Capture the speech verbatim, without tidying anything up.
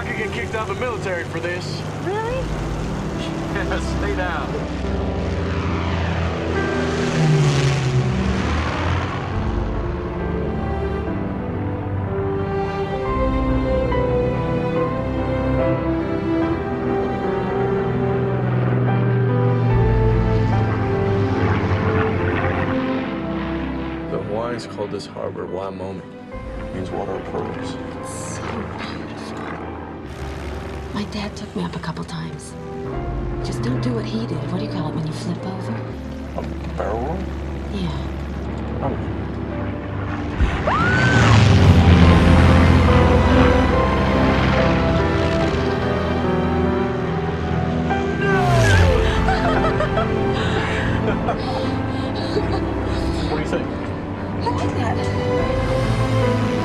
could get kicked out of the military for this. Really? Yeah, stay down. The Hawaiians called this harbor Waimome. It means water of pearls. So beautiful. My dad took me up a couple times. Just don't do what he did. What do you call it when you flip over? A barrel roll? Yeah. Oh. What do you think? I like that.